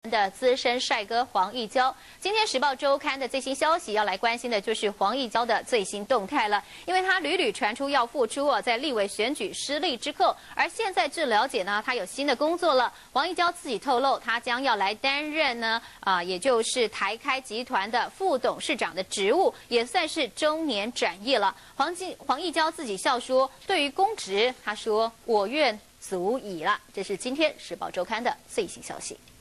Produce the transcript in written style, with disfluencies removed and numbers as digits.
的资深帅哥黄义交，今天《时报周刊》的最新消息要来关心的就是黄义交的最新动态了，因为他屡屡传出要复出在立委选举失利之后，而现在据了解呢，他有新的工作了。黄义交自己透露，他将要来担任呢也就是台开集团的副董事长的职务，也算是中年转业了。黄义交自己笑说，对于公职，他说我愿足矣了。这是今天《时报周刊》的最新消息。